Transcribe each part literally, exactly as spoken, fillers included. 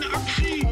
actie!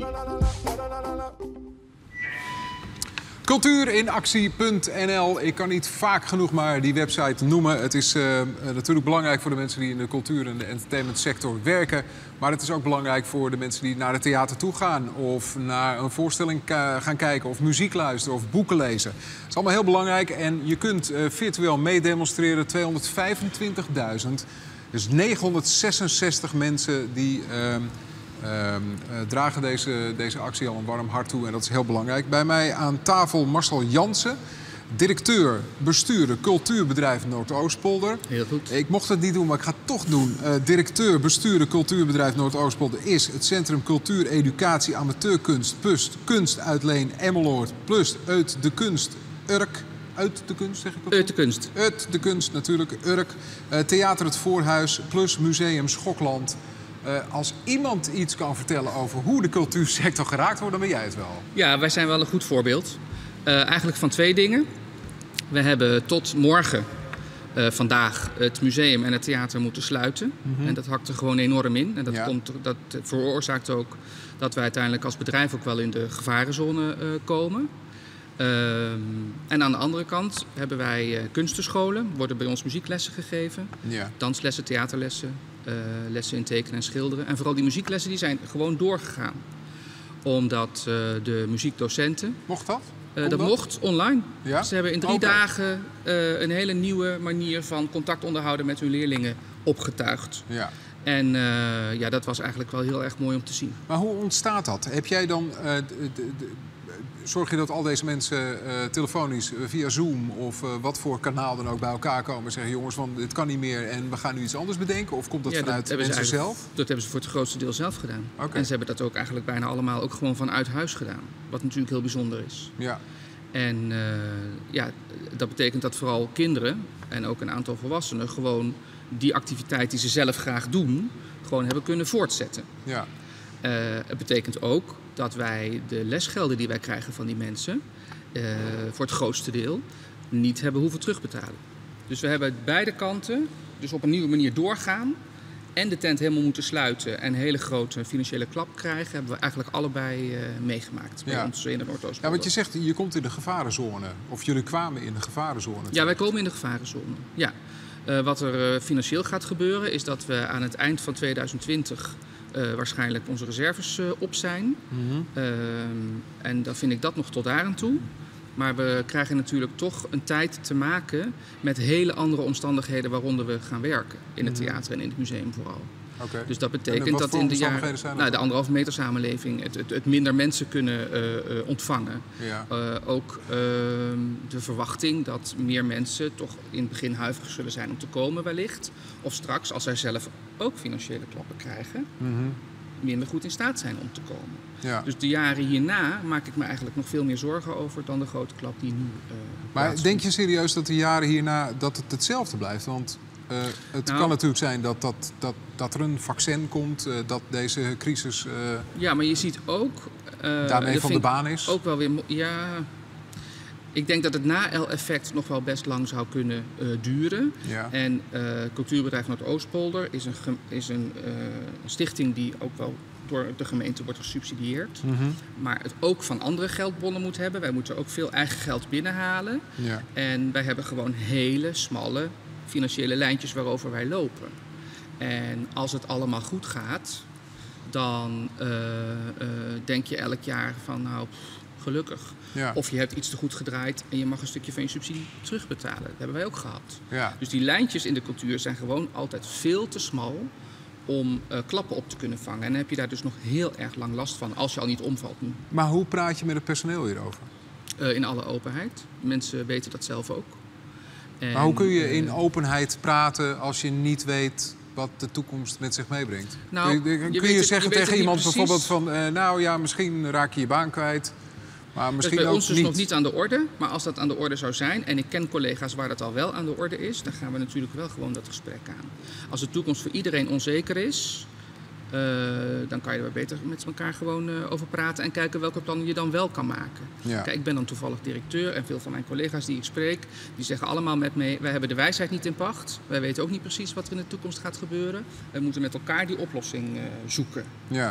cultuur in actie punt n l. Ik kan niet vaak genoeg maar die website noemen. Het is uh, natuurlijk belangrijk voor de mensen die in de cultuur- en de entertainmentsector werken. Maar het is ook belangrijk voor de mensen die naar het theater toe gaan. Of naar een voorstelling gaan kijken. Of muziek luisteren. Of boeken lezen. Het is allemaal heel belangrijk. En je kunt uh, virtueel meedemonstreren. tweehonderdvijfentwintigduizend. Dus negenhonderdzesenzestig mensen die... Uh, Uh, uh, dragen deze, deze actie al een warm hart toe en dat is heel belangrijk. Bij mij aan tafel Marcel Jansen, directeur, bestuurder, cultuurbedrijf Noordoostpolder. Heel goed. Ik mocht het niet doen, maar ik ga het toch doen. Uh, directeur, bestuurder, cultuurbedrijf Noordoostpolder is het Centrum Cultuur, Educatie, Amateurkunst, Pust, Kunst Uitleen, Emmeloord, plus Uit de Kunst, Urk. Uit de Kunst, zeg ik dat? Uit de Kunst. Uit de Kunst, natuurlijk, Urk. Uh, Theater Het Voorhuis, plus Museum Schokland. Uh, als iemand iets kan vertellen over hoe de cultuursector geraakt wordt, dan ben jij het wel. Ja, wij zijn wel een goed voorbeeld. Uh, eigenlijk van twee dingen. We hebben tot morgen, uh, vandaag, het museum en het theater moeten sluiten. Mm-hmm. En dat hakt er gewoon enorm in. En dat, ja. komt, dat veroorzaakt ook dat wij uiteindelijk als bedrijf ook wel in de gevarenzone uh, komen. Uh, en aan de andere kant hebben wij uh, kunstenscholen. Worden bij ons muzieklessen gegeven. Ja. Danslessen, theaterlessen. Uh, lessen in tekenen en schilderen. En vooral die muzieklessen die zijn gewoon doorgegaan. Omdat uh, de muziekdocenten... Mocht dat? Uh, dat, dat mocht online. Ja? Ze hebben in drie okay. dagen uh, een hele nieuwe manier van contact onderhouden met hun leerlingen opgetuigd. Ja. En uh, ja, dat was eigenlijk wel heel erg mooi om te zien. Maar hoe ontstaat dat? Heb jij dan... Uh, de, de, de, zorg je dat al deze mensen uh, telefonisch uh, via Zoom of uh, wat voor kanaal dan ook bij elkaar komen en zeggen: jongens, van dit kan niet meer en we gaan nu iets anders bedenken? Of komt dat ja, vanuit dat mensen zelf? Dat hebben ze voor het grootste deel zelf gedaan. Okay. En ze hebben dat ook eigenlijk bijna allemaal ook gewoon vanuit huis gedaan. Wat natuurlijk heel bijzonder is. Ja. En uh, ja, dat betekent dat vooral kinderen en ook een aantal volwassenen gewoon die activiteit die ze zelf graag doen, gewoon hebben kunnen voortzetten. Ja. Uh, het betekent ook dat wij de lesgelden die wij krijgen van die mensen, uh, voor het grootste deel, niet hebben hoeven terugbetalen. Dus we hebben beide kanten, dus op een nieuwe manier doorgaan en de tent helemaal moeten sluiten en een hele grote financiële klap krijgen, hebben we eigenlijk allebei uh, meegemaakt bij ja. ons in de Noordoostpolder. Ja, want je zegt, je komt in de gevarenzone, of jullie kwamen in de gevarenzone. Ja, wij komen in de gevarenzone, ja. Uh, wat er uh, financieel gaat gebeuren is dat we aan het eind van tweeduizend twintig uh, waarschijnlijk onze reserves uh, op zijn. Mm-hmm. Uh, en dan vind ik dat nog tot daar aan toe. Maar we krijgen natuurlijk toch een tijd te maken met hele andere omstandigheden waaronder we gaan werken. In het theater en in het museum vooral. Okay. Dus dat betekent dat in de jaren, nou, de anderhalve meter samenleving het, het, het minder mensen kunnen uh, uh, ontvangen. Ja. Uh, ook uh, de verwachting dat meer mensen toch in het begin huiverig zullen zijn om te komen wellicht. Of straks, als zij zelf ook financiële klappen krijgen, mm-hmm. minder goed in staat zijn om te komen. Ja. Dus de jaren hierna maak ik me eigenlijk nog veel meer zorgen over dan de grote klap die nu uh, Maar denk je serieus dat de jaren hierna dat het hetzelfde blijft? Want uh, het nou, kan natuurlijk zijn dat, dat, dat, dat er een vaccin komt, uh, dat deze crisis uh, ja, maar je ziet ook uh, daarmee van de baan is. Ook wel weer, ja, ik denk dat het na-effect nog wel best lang zou kunnen uh, duren. Ja. En uh, Cultuurbedrijf Noordoostpolder is een, is een uh, stichting die ook wel door de gemeente wordt gesubsidieerd. Mm-hmm. Maar het ook van andere geldbronnen moet hebben. Wij moeten ook veel eigen geld binnenhalen. Ja. En wij hebben gewoon hele smalle financiële lijntjes waarover wij lopen. En als het allemaal goed gaat, dan uh, uh, denk je elk jaar van nou, pff, gelukkig. Ja. Of je hebt iets te goed gedraaid en je mag een stukje van je subsidie terugbetalen. Dat hebben wij ook gehad. Ja. Dus die lijntjes in de cultuur zijn gewoon altijd veel te smal om uh, klappen op te kunnen vangen. En dan heb je daar dus nog heel erg lang last van, als je al niet omvalt nu. Maar hoe praat je met het personeel hierover? Uh, in alle openheid. Mensen weten dat zelf ook. En, maar hoe kun je in openheid praten als je niet weet wat de toekomst met zich meebrengt? Nou, kun je, je, kun je het, zeggen je tegen iemand precies. bijvoorbeeld van uh, nou ja, misschien raak je je baan kwijt. Maar misschien dat is bij ook ons dus niet. nog niet aan de orde. Maar als dat aan de orde zou zijn, en ik ken collega's waar dat al wel aan de orde is, dan gaan we natuurlijk wel gewoon dat gesprek aan. Als de toekomst voor iedereen onzeker is, uh, dan kan je er beter met elkaar gewoon uh, over praten en kijken welke plannen je dan wel kan maken. Ja. Kijk, ik ben dan toevallig directeur en veel van mijn collega's die ik spreek, die zeggen allemaal met me, wij hebben de wijsheid niet in pacht. Wij weten ook niet precies wat er in de toekomst gaat gebeuren. We moeten met elkaar die oplossing uh, zoeken. Ja.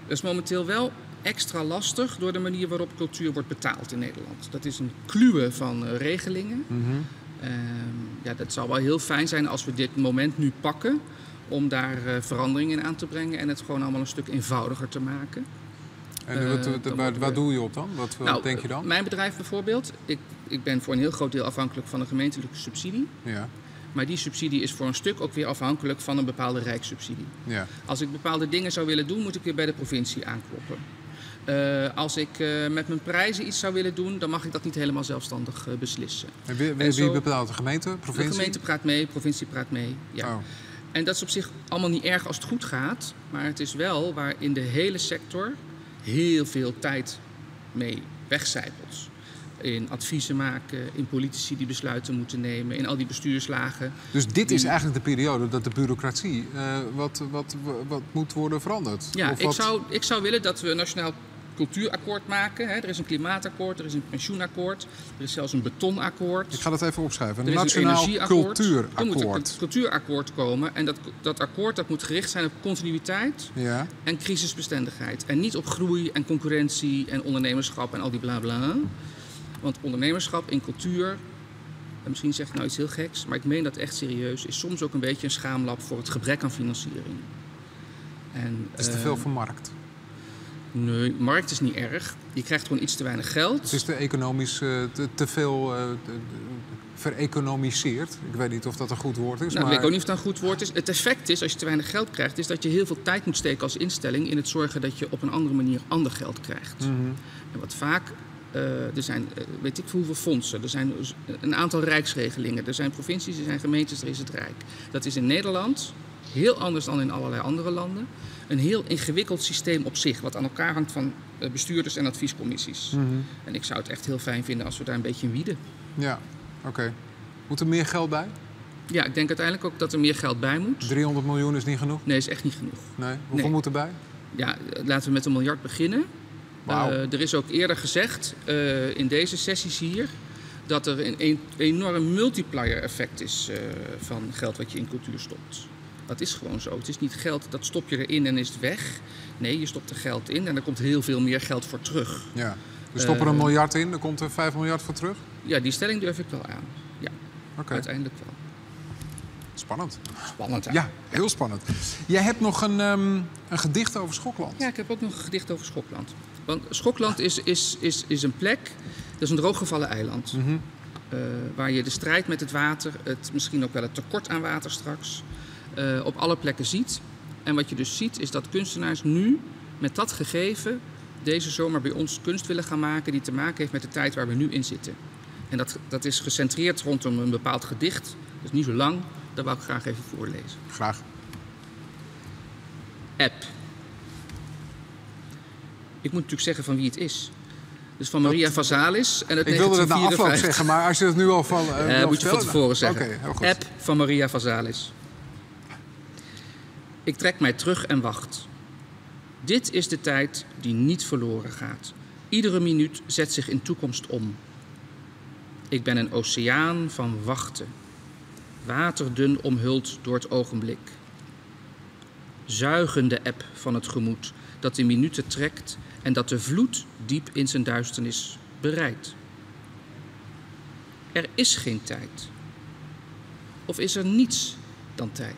Dat is momenteel wel extra lastig door de manier waarop cultuur wordt betaald in Nederland. Dat is een kluwe van uh, regelingen. Mm-hmm. Uh, ja, dat zou wel heel fijn zijn als we dit moment nu pakken om daar uh, verandering in aan te brengen en het gewoon allemaal een stuk eenvoudiger te maken. En wat, wat, uh, waar, waar doe je op dan? Wat, wat nou, denk je dan? Mijn bedrijf bijvoorbeeld, ik, ik ben voor een heel groot deel afhankelijk van een gemeentelijke subsidie. Ja. Maar die subsidie is voor een stuk ook weer afhankelijk van een bepaalde rijkssubsidie. Ja. Als ik bepaalde dingen zou willen doen, moet ik weer bij de provincie aankloppen. Uh, als ik uh, met mijn prijzen iets zou willen doen, dan mag ik dat niet helemaal zelfstandig uh, beslissen. En wie, wie, en zo, wie bepaalt de gemeente, provincie? De gemeente praat mee, de provincie praat mee. Ja. Oh. En dat is op zich allemaal niet erg als het goed gaat. Maar het is wel waar in de hele sector heel veel tijd mee wegcijpelt. In adviezen maken, in politici die besluiten moeten nemen, in al die bestuurslagen. Dus dit die... is eigenlijk de periode dat de bureaucratie uh, wat, wat, wat moet worden veranderd? Ja, of ik, wat... zou, ik zou willen dat we een nationaal cultuurakkoord maken. Hè. Er is een klimaatakkoord, er is een pensioenakkoord, er is zelfs een betonakkoord. Ik ga dat even opschrijven. Een er is nationaal een energieakkoord. cultuurakkoord. Er moet een cultuurakkoord komen. En dat, dat akkoord dat moet gericht zijn op continuïteit ja. en crisisbestendigheid. En niet op groei en concurrentie en ondernemerschap en al die bla bla. Want ondernemerschap in cultuur, en misschien zeg ik nou iets heel geks, maar ik meen dat echt serieus, is soms ook een beetje een schaamlab voor het gebrek aan financiering. En, het is te uh, veel van markt. Nee, markt is niet erg. Je krijgt gewoon iets te weinig geld. Het is te economisch uh, te, te veel uh, vereconomiseerd. Ik weet niet of dat een goed woord is. Nou, maar... weet ik ook niet of dat een goed woord is. Het effect is, als je te weinig geld krijgt, is dat je heel veel tijd moet steken als instelling in het zorgen dat je op een andere manier ander geld krijgt. Mm-hmm. En wat vaak, uh, er zijn, uh, weet ik hoeveel fondsen, er zijn een aantal rijksregelingen, er zijn provincies, er zijn gemeentes, er is het Rijk. Dat is in Nederland heel anders dan in allerlei andere landen. Een heel ingewikkeld systeem op zich, wat aan elkaar hangt van uh, bestuurders en adviescommissies. Mm-hmm. En ik zou het echt heel fijn vinden als we daar een beetje in wieden. Ja, oké. Okay. Moet er meer geld bij? Ja, ik denk uiteindelijk ook dat er meer geld bij moet. driehonderd miljoen is niet genoeg? Nee, is echt niet genoeg. Nee? Hoeveel nee. moet erbij? Ja, laten we met een miljard beginnen. Wow. Uh, er is ook eerder gezegd uh, in deze sessies hier dat er een, een enorm multiplier effect is uh, van geld wat je in cultuur stopt. Dat is gewoon zo. Het is niet geld, dat stop je erin en is het weg. Nee, je stopt er geld in en er komt heel veel meer geld voor terug. Ja. We stoppen er een miljard in, dan komt er vijf miljard voor terug? Ja, die stelling durf ik wel aan. Ja, okay. Uiteindelijk wel. Spannend. Spannend, hè? Ja, heel spannend. Jij hebt nog een, um, een gedicht over Schokland. Ja, ik heb ook nog een gedicht over Schokland. Want Schokland is, is, is, is een plek, dat is een drooggevallen eiland. Mm-hmm. Uh, waar je de strijd met het water, het, misschien ook wel het tekort aan water straks, uh, op alle plekken ziet. En wat je dus ziet is dat kunstenaars nu met dat gegeven deze zomer bij ons kunst willen gaan maken die te maken heeft met de tijd waar we nu in zitten. En dat, dat is gecentreerd rondom een bepaald gedicht. Dat is niet zo lang, dat wou ik graag even voorlezen. Graag. App. Ik moet natuurlijk zeggen van wie het is. Dus van Maria dat... Vazalis. En het ik wilde het na afloop zeggen, maar als je het nu al van... Uh, uh, moet je van tevoren zeggen. Okay, heel goed. App van Maria Vazalis. Ik trek mij terug en wacht. Dit is de tijd die niet verloren gaat. Iedere minuut zet zich in toekomst om. Ik ben een oceaan van wachten. Waterdun omhuld door het ogenblik. Zuigende eb van het gemoed dat de minuten trekt en dat de vloed diep in zijn duisternis bereidt. Er is geen tijd. Of is er niets dan tijd?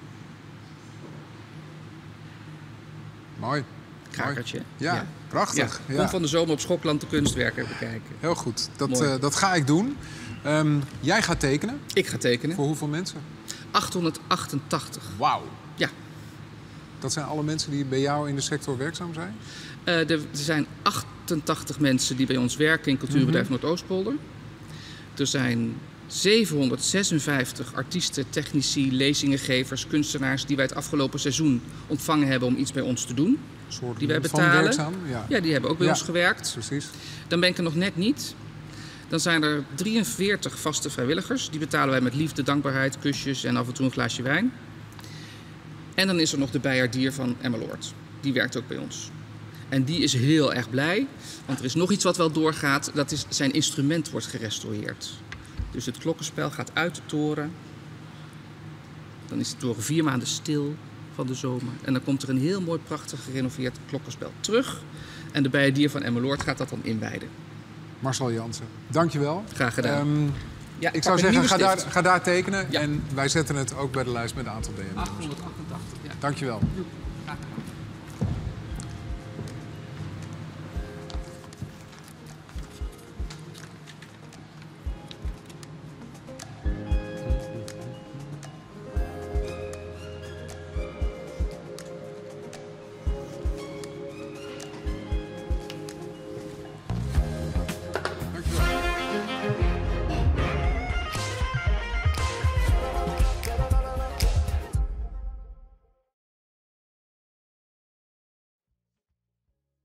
Mooi. Krakertje. Ja, ja, prachtig. Ja. Ja. Kom van de zomer op Schokland de kunstwerken bekijken. Heel goed, dat, uh, dat ga ik doen. Um, jij gaat tekenen. Ik ga tekenen. Voor hoeveel mensen? achthonderdachtentachtig. Wauw. Ja. Dat zijn alle mensen die bij jou in de sector werkzaam zijn? Uh, er, er zijn achtentachtig mensen die bij ons werken in Cultuurbedrijf mm-hmm. Noordoostpolder. Er zijn zevenhonderdzesenvijftig artiesten, technici, lezingengevers, kunstenaars die wij het afgelopen seizoen ontvangen hebben om iets bij ons te doen. Soort die wij van betalen. Werkzaam? Ja. ja, die hebben ook bij ja, ons gewerkt. Precies. Dan ben ik er nog net niet. Dan zijn er drieënveertig vaste vrijwilligers. Die betalen wij met liefde, dankbaarheid, kusjes en af en toe een glaasje wijn. En dan is er nog de bijaardier van Emmeloord. Die werkt ook bij ons. En die is heel erg blij, want er is nog iets wat wel doorgaat. Dat is, zijn instrument wordt gerestaureerd. Dus het klokkenspel gaat uit de toren. Dan is de toren vier maanden stil. van de zomer. En dan komt er een heel mooi, prachtig gerenoveerd klokkenspel terug. En de Bijendier van Emmeloord gaat dat dan inwijden. Marcel Jansen, dankjewel. Graag gedaan. Um, ja, ik zou zeggen, ga daar, ga daar tekenen. Ja. En wij zetten het ook bij de lijst met een aantal B M W's. achthonderdachtentachtig, ja. Dankjewel. Graag gedaan.